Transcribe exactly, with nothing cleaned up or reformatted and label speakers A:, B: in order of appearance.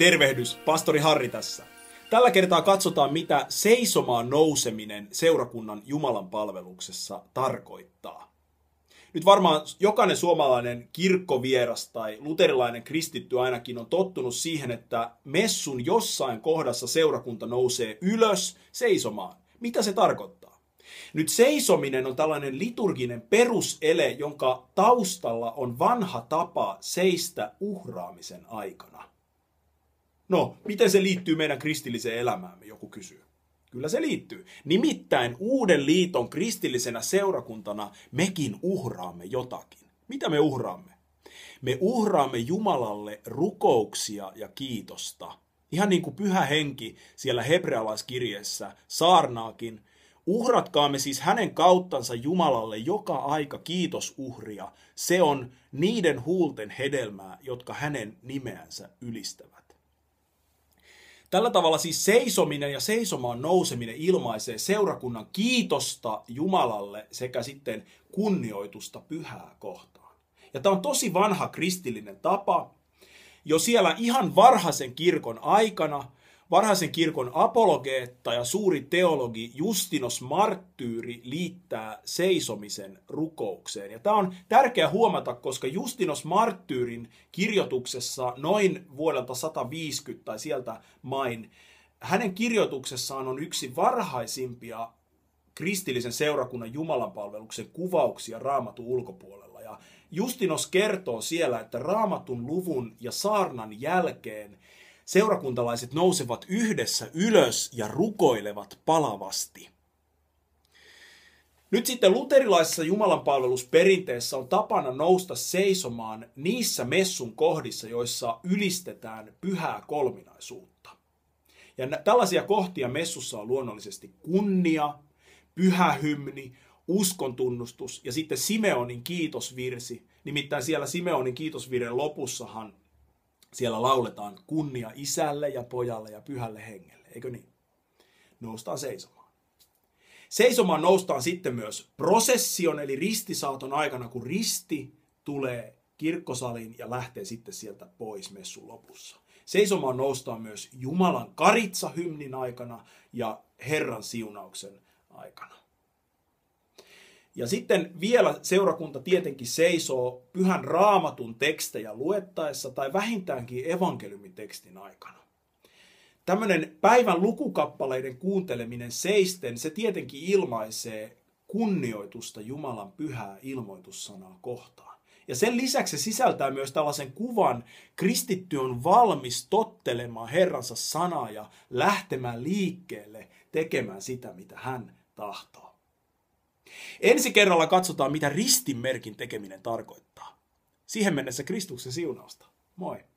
A: Tervehdys, pastori Harri tässä. Tällä kertaa katsotaan, mitä seisomaan nouseminen seurakunnan Jumalan palveluksessa tarkoittaa. Nyt varmaan jokainen suomalainen kirkkovieras tai luterilainen kristitty ainakin on tottunut siihen, että messun jossain kohdassa seurakunta nousee ylös seisomaan. Mitä se tarkoittaa? Nyt seisominen on tällainen liturginen perusele, jonka taustalla on vanha tapa seistä uhraamisen aikana. No, miten se liittyy meidän kristilliseen elämäämme, joku kysyy. Kyllä se liittyy. Nimittäin Uuden liiton kristillisenä seurakuntana mekin uhraamme jotakin. Mitä me uhraamme? Me uhraamme Jumalalle rukouksia ja kiitosta. Ihan niin kuin Pyhä Henki siellä hebrealaiskirjeessä saarnaakin. Uhratkaamme siis hänen kauttansa Jumalalle joka aika kiitosuhria. Se on niiden huulten hedelmää, jotka hänen nimeänsä ylistävät. Tällä tavalla siis seisominen ja seisomaan nouseminen ilmaisee seurakunnan kiitosta Jumalalle sekä sitten kunnioitusta pyhää kohtaan. Ja tämä on tosi vanha kristillinen tapa. Jo siellä ihan varhaisen kirkon aikana varhaisen kirkon apologeetta ja suuri teologi Justinus Marttyyri liittää seisomisen rukoukseen. Ja tämä on tärkeää huomata, koska Justinus Marttyyrin kirjoituksessa noin vuodelta sata viisikymmentä tai sieltä main, hänen kirjoituksessaan on yksi varhaisimpia kristillisen seurakunnan jumalanpalveluksen kuvauksia Raamatun ulkopuolella. Ja Justinus kertoo siellä, että Raamatun luvun ja saarnan jälkeen seurakuntalaiset nousevat yhdessä ylös ja rukoilevat palavasti. Nyt sitten luterilaisessa jumalanpalvelusperinteessä on tapana nousta seisomaan niissä messun kohdissa, joissa ylistetään pyhää kolminaisuutta. Ja tällaisia kohtia messussa on luonnollisesti kunnia, pyhä hymni, uskontunnustus ja sitten Simeonin kiitosvirsi. Nimittäin siellä Simeonin kiitosvirren lopussahan siellä lauletaan kunnia isälle ja pojalle ja pyhälle hengelle, eikö niin? Noustaan seisomaan. Seisomaan noustaan sitten myös prosession eli ristisaaton aikana, kun risti tulee kirkkosaliin ja lähtee sitten sieltä pois messun lopussa. Seisomaan noustaan myös Jumalan karitsa-hymnin aikana ja Herran siunauksen aikana. Ja sitten vielä seurakunta tietenkin seisoo pyhän Raamatun tekstejä luettaessa tai vähintäänkin evankeliumitekstin aikana. Tämmöinen päivän lukukappaleiden kuunteleminen seisten, se tietenkin ilmaisee kunnioitusta Jumalan pyhää ilmoitussanaa kohtaan. Ja sen lisäksi se sisältää myös tällaisen kuvan, kristitty on valmis tottelemaan Herransa sanaa ja lähtemään liikkeelle tekemään sitä, mitä hän tahtoo. Ensi kerralla katsotaan, mitä ristinmerkin tekeminen tarkoittaa. Siihen mennessä Kristuksen siunausta. Moi!